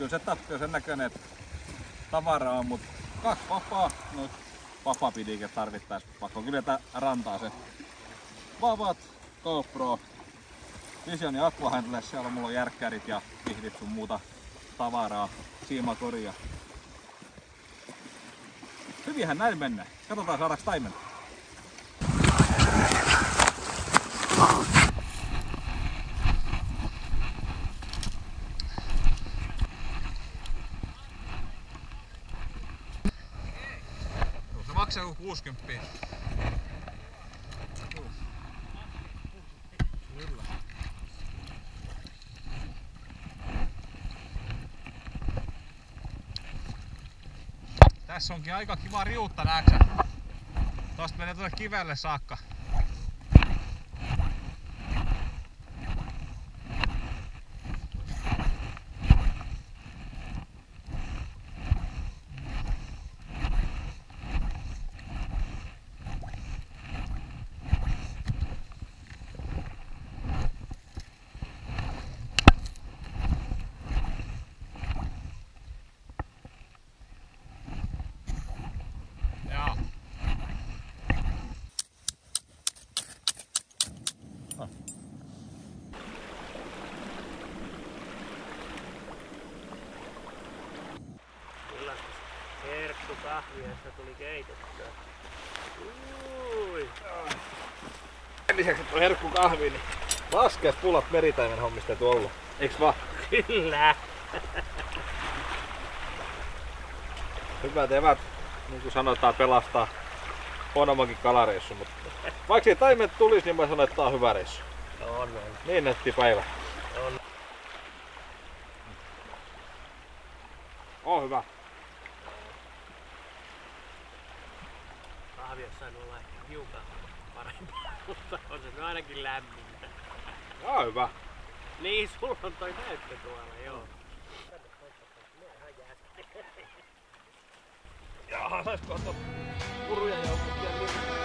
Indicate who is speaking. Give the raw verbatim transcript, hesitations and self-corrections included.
Speaker 1: kyllä se tappi on sen näköinen, että tavara on, mutta kaksi vapaa, no vapaa pidikin tarvittais pakko kyllä rantaa se. Vavat, GoPro, Vision ja Aquahandle, siellä mulla on järkkärit ja pihdit sun muuta tavaraa, siimakoria. Hyvinhän näin mennään. Katsotaan saadaanko taimen. Se maksaa joku kuusikymmentä. Kyllä. Tässä onkin aika kiva riutta, näetkö? Tosta menee tuonne kivelle saakka.
Speaker 2: Herkkukahviasta tuli keitettyä. Ui.
Speaker 1: Sen lisäksi, että on herkkukahvi, niin laskeas pulat meritaimen hommista ei ollut. Eiks vaan?
Speaker 2: Kyllä!
Speaker 1: Hyvät evät, niin kuin sanotaan, pelastaa huonommankin kalareissu, mutta vaikka ei taimet tulisi, niin mä sanon, että tää on hyvä reissu.
Speaker 2: On, on.
Speaker 1: Niin netti päivä.
Speaker 2: On.
Speaker 1: On hyvä.
Speaker 2: Kahvi olisi saanut olla ehkä hiukan parempaa, mutta on se ainakin lämmintä.
Speaker 1: Jaa, hyvä.
Speaker 2: Niin, sulla on toi näyttö tuolla, joo.
Speaker 1: Jaha, saisko ottaa puruja joukkoon vielä?